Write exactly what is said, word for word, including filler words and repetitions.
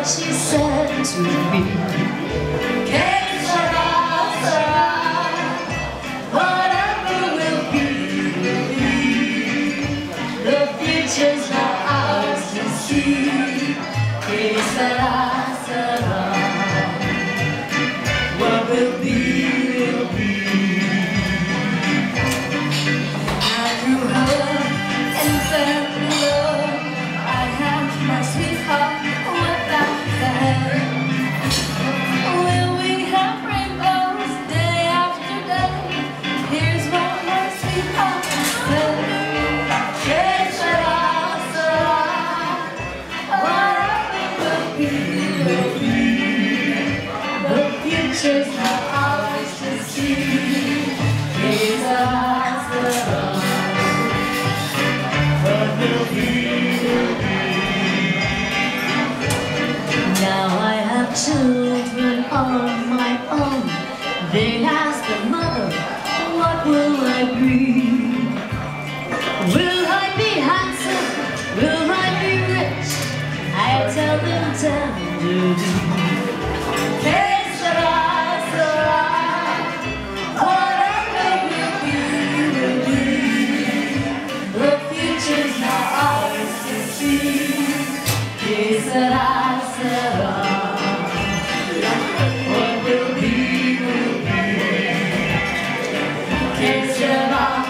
she said to me, "Que sera, sera, whatever will be, will be. The future's not ours to see. Que sera, sera, what will be, will be." I grew up and fell in love. I had my sweetheart without that. Will we have rainbows day after day? Here's what my sweetheart said. Que sera, sera, whatever will be, will be. The future's not ours to see. Que sera, sera, what will be, will be. Now I have children of my own. They ask their mother, what will I be? Will I be handsome? Will I be rich? I tell them tenderly, que sera, sera, whatever will be, will be. The future's not ours to see. Que sera, sera, what will be, will be. Que sera,